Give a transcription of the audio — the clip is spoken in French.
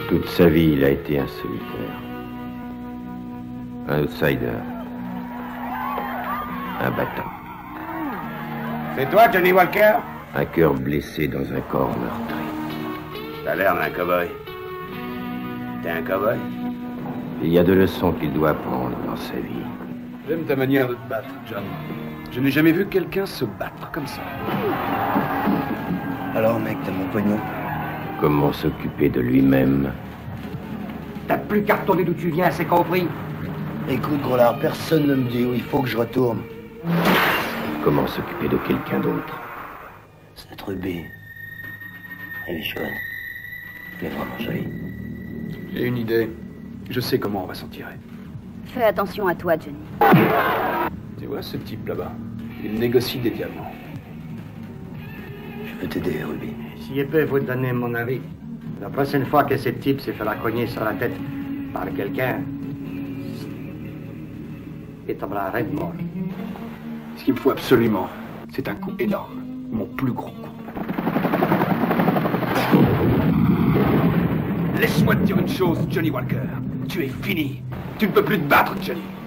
Toute sa vie, il a été un solitaire. Un outsider. Un battant. C'est toi, Johnny Walker? Un cœur blessé dans un corps meurtri. T'as l'air d'un cow-boy. T'es un cow-boy? Il y a 2 leçons qu'il doit apprendre dans sa vie. J'aime ta manière de te battre, John. Je n'ai jamais vu quelqu'un se battre comme ça. Alors, mec, t'as mon pognon? Comment s'occuper de lui-même? T'as plus qu'à retourner d'où tu viens, c'est compris? Écoute, gros lard, personne ne me dit où il faut que je retourne. Comment s'occuper de quelqu'un d'autre? Cette rubis, elle est chouette. Elle est vraiment jolie. J'ai une idée. Je sais comment on va s'en tirer. Fais attention à toi, Johnny. Tu vois ce type là-bas? Il négocie des diamants. Je peux t'aider, Ruby. Si je peux vous donner mon avis, la prochaine fois que ce type se fera cogner sur la tête par quelqu'un, il tombera raide mort. Ce qu'il me faut absolument, c'est un coup énorme. Mon plus gros coup. Laisse-moi te dire une chose, Johnny Walker. Tu es fini. Tu ne peux plus te battre, Johnny.